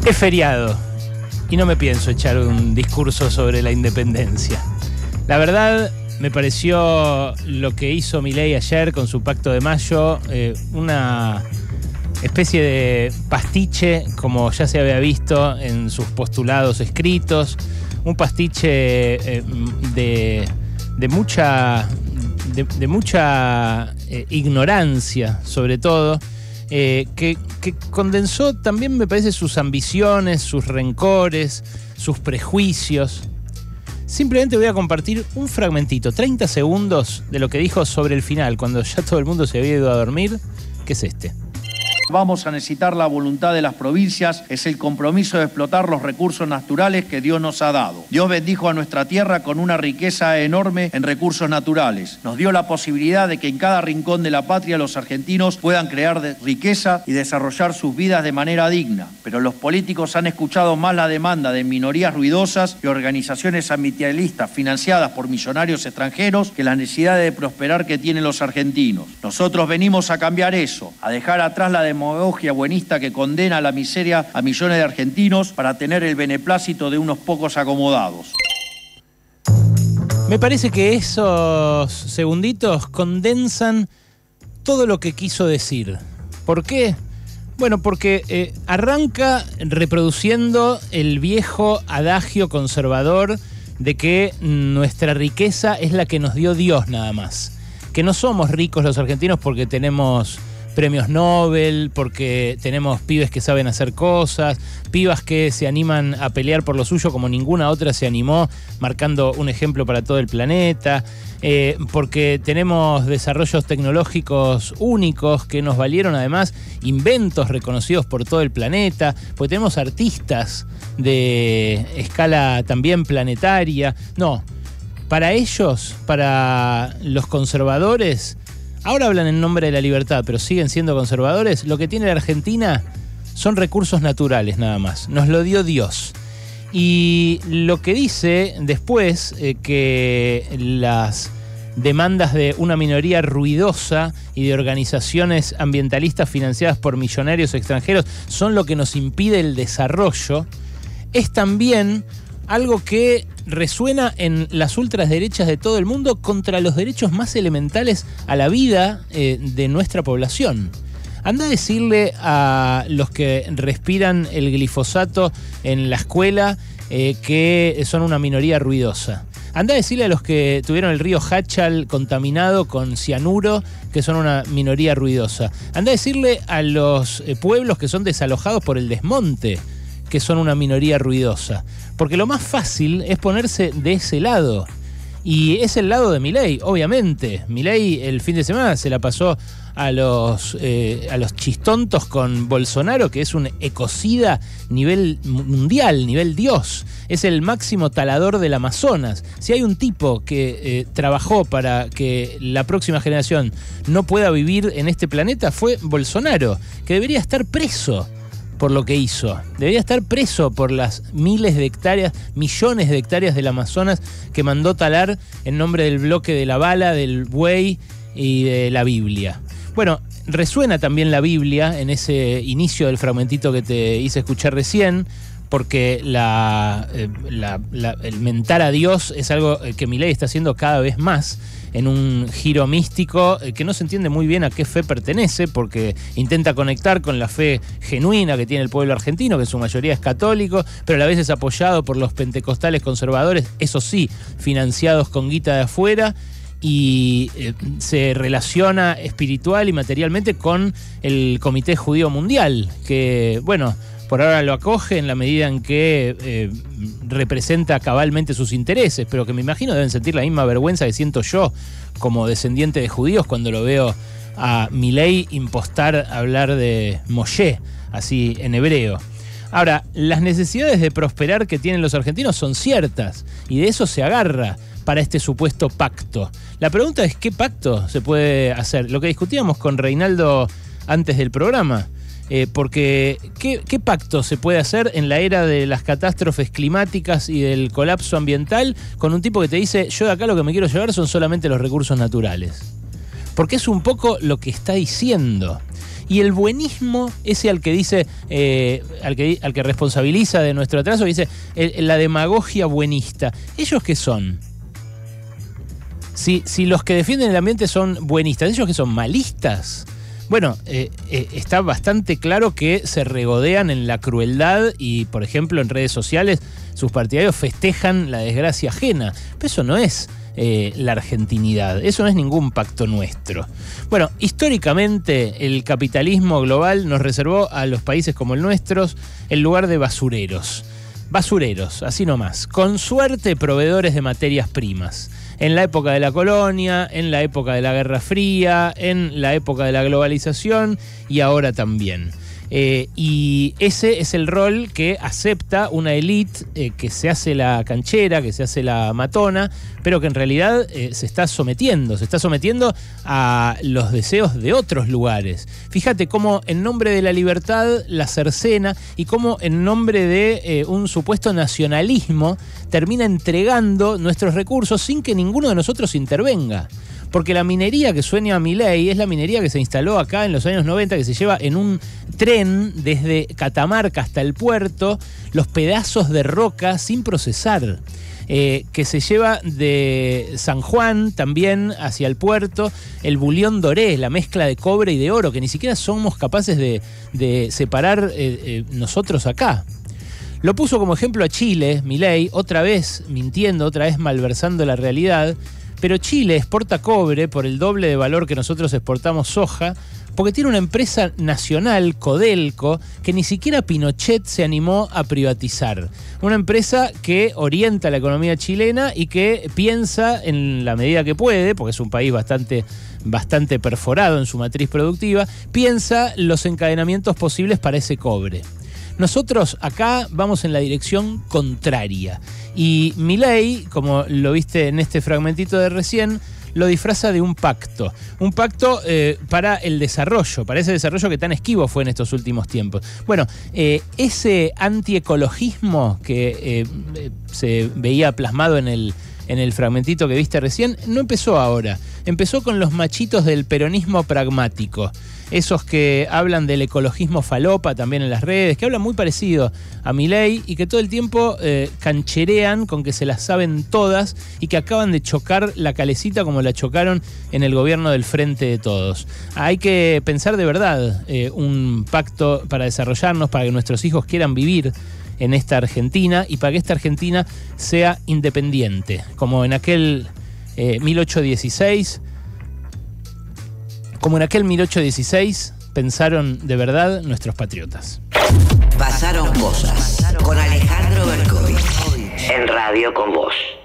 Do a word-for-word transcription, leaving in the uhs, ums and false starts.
Es feriado y no me pienso echar un discurso sobre la independencia. La verdad, me pareció lo que hizo Milei ayer con su Pacto de Mayo, eh, una especie de pastiche, como ya se había visto en sus postulados escritos, un pastiche eh, de, de mucha, de, de mucha eh, ignorancia, sobre todo, eh, que, que condensó también, me parece, sus ambiciones, sus rencores, sus prejuicios. Simplemente voy a compartir un fragmentito, treinta segundos, de lo que dijo sobre el final, cuando ya todo el mundo se había ido a dormir, que es este. Vamos a necesitar la voluntad de las provincias, es el compromiso de explotar los recursos naturales que Dios nos ha dado. Dios bendijo a nuestra tierra con una riqueza enorme en recursos naturales. Nos dio la posibilidad de que en cada rincón de la patria los argentinos puedan crear riqueza y desarrollar sus vidas de manera digna. Pero los políticos han escuchado más la demanda de minorías ruidosas y organizaciones ambientalistas financiadas por millonarios extranjeros que la necesidad de prosperar que tienen los argentinos. Nosotros venimos a cambiar eso, a dejar atrás la demanda demagogia buenista que condena a la miseria a millones de argentinos para tener el beneplácito de unos pocos acomodados. Me parece que esos segunditos condensan todo lo que quiso decir. ¿Por qué? Bueno, porque eh, arranca reproduciendo el viejo adagio conservador de que nuestra riqueza es la que nos dio Dios nada más. Que no somos ricos los argentinos porque tenemos premios Nobel, porque tenemos pibes que saben hacer cosas, pibas que se animan a pelear por lo suyo como ninguna otra se animó, marcando un ejemplo para todo el planeta, eh, porque tenemos desarrollos tecnológicos únicos que nos valieron además inventos reconocidos por todo el planeta, porque tenemos artistas de escala también planetaria. No, para ellos, para los conservadores, ahora hablan en nombre de la libertad, pero siguen siendo conservadores. Lo que tiene la Argentina son recursos naturales nada más. Nos lo dio Dios. Y lo que dice después, eh, que las demandas de una minoría ruidosa y de organizaciones ambientalistas financiadas por millonarios extranjeros son lo que nos impide el desarrollo, es también algo que resuena en las ultraderechas de todo el mundo contra los derechos más elementales a la vida eh, de nuestra población. Anda a decirle a los que respiran el glifosato en la escuela eh, que son una minoría ruidosa. Anda a decirle a los que tuvieron el río Hachal contaminado con cianuro que son una minoría ruidosa. Anda a decirle a los eh, pueblos que son desalojados por el desmonte que son una minoría ruidosa. Porque lo más fácil es ponerse de ese lado. Y es el lado de Milei, obviamente. Milei el fin de semana se la pasó a los, eh, a los chistontos con Bolsonaro, que es un ecocida nivel mundial, nivel Dios. Es el máximo talador del Amazonas. Si hay un tipo que eh, trabajó para que la próxima generación no pueda vivir en este planeta, fue Bolsonaro, que debería estar preso por lo que hizo. Debería estar preso por las miles de hectáreas, millones de hectáreas del Amazonas que mandó talar en nombre del bloque de la bala, del buey y de la Biblia. Bueno, resuena también la Biblia en ese inicio del fragmentito que te hice escuchar recién, porque la, eh, la, la, el mentar a Dios es algo que Milei está haciendo cada vez más en un giro místico que no se entiende muy bien a qué fe pertenece, porque intenta conectar con la fe genuina que tiene el pueblo argentino, que en su mayoría es católico, pero a la vez es apoyado por los pentecostales conservadores, eso sí, financiados con guita de afuera, y eh, se relaciona espiritual y materialmente con el Comité Judío Mundial, que, bueno, por ahora lo acoge en la medida en que eh, representa cabalmente sus intereses, pero que me imagino deben sentir la misma vergüenza que siento yo como descendiente de judíos cuando lo veo a Milei impostar hablar de Moshe, así en hebreo. Ahora, las necesidades de prosperar que tienen los argentinos son ciertas y de eso se agarra para este supuesto pacto. La pregunta es, ¿qué pacto se puede hacer? Lo que discutíamos con Reinaldo antes del programa. Eh, porque ¿qué, ¿qué pacto se puede hacer en la era de las catástrofes climáticas y del colapso ambiental con un tipo que te dice, yo de acá lo que me quiero llevar son solamente los recursos naturales? Porque es un poco lo que está diciendo. Y el buenismo, ese al que dice, eh, al, que, al que responsabiliza de nuestro atraso, dice el, la demagogia buenista. ¿Ellos qué son? Si, si los que defienden el ambiente son buenistas, ¿ellos qué son? ¿Malistas? Bueno, eh, eh, está bastante claro que se regodean en la crueldad y, por ejemplo, en redes sociales sus partidarios festejan la desgracia ajena. Pero eso no es eh, la argentinidad, eso no es ningún pacto nuestro. Bueno, históricamente el capitalismo global nos reservó a los países como el nuestro el lugar de basureros. Basureros, así nomás. Con suerte, proveedores de materias primas. En la época de la colonia, en la época de la Guerra Fría, en la época de la globalización y ahora también. Eh, y ese es el rol que acepta una élite eh, que se hace la canchera, que se hace la matona, pero que en realidad eh, se está sometiendo, se está sometiendo a los deseos de otros lugares. Fíjate cómo en nombre de la libertad la cercena y cómo en nombre de eh, un supuesto nacionalismo termina entregando nuestros recursos sin que ninguno de nosotros intervenga. Porque la minería que sueña Milei es la minería que se instaló acá en los años noventa, que se lleva en un tren desde Catamarca hasta el puerto los pedazos de roca sin procesar. Eh, que se lleva de San Juan también hacia el puerto el bulión doré, la mezcla de cobre y de oro, que ni siquiera somos capaces de, de separar eh, eh, nosotros acá. Lo puso como ejemplo a Chile, Milei, otra vez mintiendo, otra vez malversando la realidad. Pero Chile exporta cobre por el doble de valor que nosotros exportamos soja, porque tiene una empresa nacional, Codelco, que ni siquiera Pinochet se animó a privatizar. Una empresa que orienta la economía chilena y que piensa, en la medida que puede, porque es un país bastante, bastante perforado en su matriz productiva, piensa los encadenamientos posibles para ese cobre. Nosotros acá vamos en la dirección contraria. Y Milei, como lo viste en este fragmentito de recién, lo disfraza de un pacto. Un pacto eh, para el desarrollo, para ese desarrollo que tan esquivo fue en estos últimos tiempos. Bueno, eh, ese antiecologismo que eh, se veía plasmado en el, en el fragmentito que viste recién, no empezó ahora. Empezó con los machitos del peronismo pragmático. Esos que hablan del ecologismo falopa también en las redes, que hablan muy parecido a Milei y que todo el tiempo eh, cancherean con que se las saben todas y que acaban de chocar la calecita como la chocaron en el gobierno del Frente de Todos. Hay que pensar de verdad eh, un pacto para desarrollarnos, para que nuestros hijos quieran vivir en esta Argentina y para que esta Argentina sea independiente, como en aquel eh, mil ochocientos dieciséis. Como en aquel mil ochocientos dieciséis pensaron de verdad nuestros patriotas. Pasaron cosas con Alejandro Berkovich en Radio con Vos.